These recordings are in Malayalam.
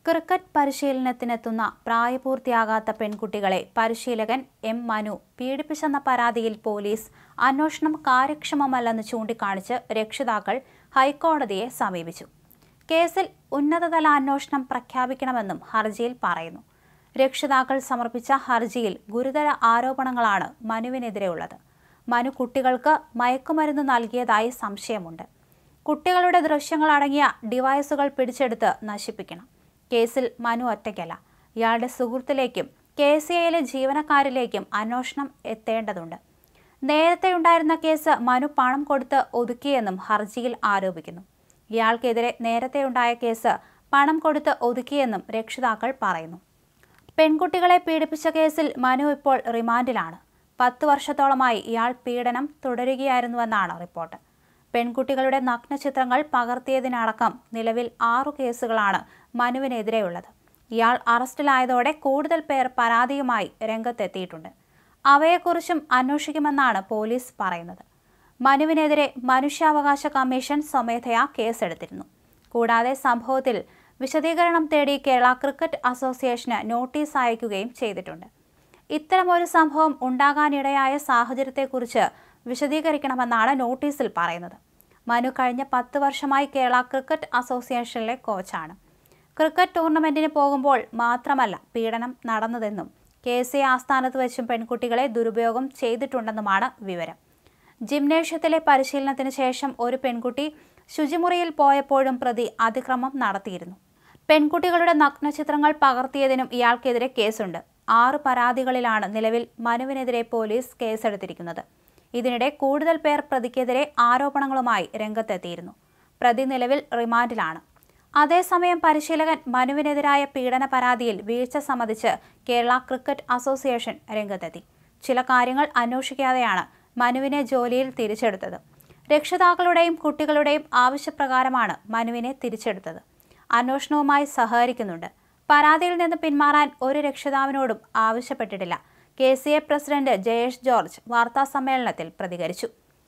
ക്രിക്കറ്റ് പരിശീലനത്തിനെത്തുന്ന പ്രായപൂർത്തിയാകാത്ത പെൺകുട്ടികളെ പരിശീലകൻ എം മനു പീഡിപ്പിച്ചെന്ന പരാതിയിൽ പോലീസ് അന്വേഷണം കാര്യക്ഷമമല്ലെന്ന് ചൂണ്ടിക്കാണിച്ച് രക്ഷിതാക്കൾ ഹൈക്കോടതിയെ സമീപിച്ചു. കേസിൽ ഉന്നതതല അന്വേഷണം പ്രഖ്യാപിക്കണമെന്നും ഹർജിയിൽ പറയുന്നു. രക്ഷിതാക്കൾ സമർപ്പിച്ച ഹർജിയിൽ ഗുരുതര ആരോപണങ്ങളാണ് മനുവിനെതിരെയുള്ളത്. മനു കുട്ടികൾക്ക് മയക്കുമരുന്ന് നൽകിയതായി സംശയമുണ്ട്. കുട്ടികളുടെ ദൃശ്യങ്ങളടങ്ങിയ ഡിവൈസുകൾ പിടിച്ചെടുത്ത് നശിപ്പിക്കണം. കേസിൽ മനു ഒറ്റയ്ക്കല്ല. ഇയാളുടെ സുഹൃത്തിലേക്കും KCIയിലെ ജീവനക്കാരിലേക്കും അന്വേഷണം എത്തേണ്ടതുണ്ട്. നേരത്തെയുണ്ടായിരുന്ന കേസ് മനു പണം കൊടുത്ത് ഒതുക്കിയെന്നും ഹർജിയിൽ ആരോപിക്കുന്നു. ഇയാൾക്കെതിരെ നേരത്തെയുണ്ടായ കേസ് പണം കൊടുത്ത് ഒതുക്കിയെന്നും രക്ഷിതാക്കൾ പറയുന്നു. പെൺകുട്ടികളെ പീഡിപ്പിച്ച കേസിൽ മനു ഇപ്പോൾ റിമാൻഡിലാണ്. 10 വർഷത്തോളമായി ഇയാൾ പീഡനം തുടരുകയായിരുന്നുവെന്നാണ് റിപ്പോർട്ട്. പെൺകുട്ടികളുടെ നഗ്നചിത്രങ്ങൾ പകർത്തിയതിനടക്കം നിലവിൽ 6 കേസുകളാണ് മനുവിനെതിരെയുള്ളത്. ഇയാൾ അറസ്റ്റിലായതോടെ കൂടുതൽ പേർ പരാതിയുമായി രംഗത്തെത്തിയിട്ടുണ്ട്. അവയെക്കുറിച്ചും അന്വേഷിക്കുമെന്നാണ് പോലീസ് പറയുന്നത്. മനുവിനെതിരെ മനുഷ്യാവകാശ കമ്മീഷൻ സ്വമേധയാ കേസെടുത്തിരുന്നു. കൂടാതെ സംഭവത്തിൽ വിശദീകരണം തേടി കേരള ക്രിക്കറ്റ് അസോസിയേഷന് നോട്ടീസ് അയക്കുകയും ചെയ്തിട്ടുണ്ട്. ഇത്തരമൊരു സംഭവം ഉണ്ടാകാനിടയായ സാഹചര്യത്തെക്കുറിച്ച് വിശദീകരിക്കണമെന്നാണ് നോട്ടീസിൽ പറയുന്നത്. മനു കഴിഞ്ഞ 10 വർഷമായി കേരള ക്രിക്കറ്റ് അസോസിയേഷനിലെ കോച്ചാണ്. ക്രിക്കറ്റ് ടൂർണമെന്റിന് പോകുമ്പോൾ മാത്രമല്ല പീഡനം നടന്നതെന്നും KCI ആസ്ഥാനത്ത് വെച്ചും പെൺകുട്ടികളെ ദുരുപയോഗം ചെയ്തിട്ടുണ്ടെന്നുമാണ് വിവരം. ജിംനേഷ്യത്തിലെ പരിശീലനത്തിന് ശേഷം ഒരു പെൺകുട്ടി ശുചിമുറിയിൽ പോയപ്പോഴും പ്രതി അതിക്രമം നടത്തിയിരുന്നു. പെൺകുട്ടികളുടെ നഗ്നചിത്രങ്ങൾ പകർത്തിയതിനും ഇയാൾക്കെതിരെ കേസുണ്ട്. 6 പരാതികളിലാണ് നിലവിൽ മനുവിനെതിരെ പോലീസ് കേസെടുത്തിരിക്കുന്നത്. ഇതിനിടെ കൂടുതൽ പേർ പ്രതിക്കെതിരെ ആരോപണങ്ങളുമായി രംഗത്തെത്തിയിരുന്നു. പ്രതി നിലവിൽ റിമാൻഡിലാണ്. അതേസമയം പരിശീലകൻ മനുവിനെതിരായ പീഡന പരാതിയിൽ വീഴ്ച സമ്മതിച്ച് കേരള ക്രിക്കറ്റ് അസോസിയേഷൻ രംഗത്തെത്തി. ചില കാര്യങ്ങൾ അന്വേഷിക്കാതെയാണ് മനുവിനെ ജോലിയിൽ തിരിച്ചെടുത്തത്. രക്ഷിതാക്കളുടെയും കുട്ടികളുടെയും ആവശ്യപ്രകാരമാണ് മനുവിനെ തിരിച്ചെടുത്തത്. അന്വേഷണവുമായി സഹകരിക്കുന്നുണ്ട്. പരാതിയിൽ നിന്ന് പിന്മാറാൻ ഒരു രക്ഷിതാവിനോടും ആവശ്യപ്പെട്ടിട്ടില്ല. KCI പ്രസിഡന്റ് ജയേഷ് ജോർജ് വാർത്താസമ്മേളനത്തിൽ പ്രതികരിച്ചു.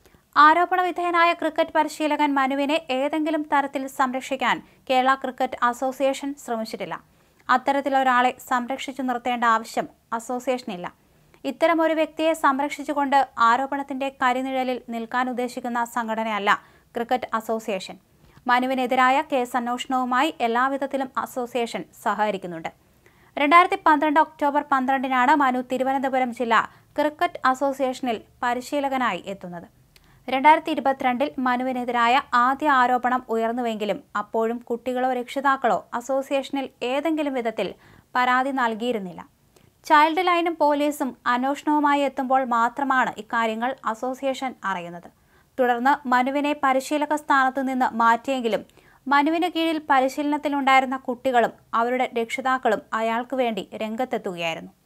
ആരോപണ വിധേയനായ ക്രിക്കറ്റ് പരിശീലകൻ മനുവിനെ ഏതെങ്കിലും തരത്തിൽ സംരക്ഷിക്കാൻ കേരള ക്രിക്കറ്റ് അസോസിയേഷൻ ശ്രമിച്ചിട്ടില്ല. അത്തരത്തിലൊരാളെ സംരക്ഷിച്ചു നിർത്തേണ്ട ആവശ്യം അസോസിയേഷനില്ല. ഇത്തരമൊരു വ്യക്തിയെ സംരക്ഷിച്ചുകൊണ്ട് ആരോപണത്തിന്റെ കരിനിഴലിൽ നിൽക്കാൻ ഉദ്ദേശിക്കുന്ന സംഘടനയല്ല ക്രിക്കറ്റ് അസോസിയേഷൻ. മനുവിനെതിരായ കേസ് അന്വേഷണവുമായി എല്ലാവിധത്തിലും അസോസിയേഷൻ സഹകരിക്കുന്നുണ്ട്. 2012 ഒക്ടോബർ 12-നാണ് മനു തിരുവനന്തപുരം ജില്ലാ ക്രിക്കറ്റ് അസോസിയേഷനിൽ പരിശീലകനായി എത്തുന്നത്. 2022-ൽ മനുവിനെതിരായ ആദ്യ ആരോപണം ഉയർന്നുവെങ്കിലും അപ്പോഴും കുട്ടികളോ രക്ഷിതാക്കളോ അസോസിയേഷനിൽ ഏതെങ്കിലും വിധത്തിൽ പരാതി നൽകിയിരുന്നില്ല. ചൈൽഡ് ലൈനും പോലീസും അന്വേഷണവുമായി എത്തുമ്പോൾ മാത്രമാണ് ഇക്കാര്യങ്ങൾ അസോസിയേഷൻ അറിയുന്നത്. തുടർന്ന് മനുവിനെ പരിശീലക സ്ഥാനത്തു നിന്ന് മാറ്റിയെങ്കിലും മനുവിന് കീഴിൽ പരിശീലനത്തിലുണ്ടായിരുന്ന കുട്ടികളും അവരുടെ രക്ഷിതാക്കളും അയാൾക്ക് വേണ്ടി രംഗത്തെത്തുകയായിരുന്നു.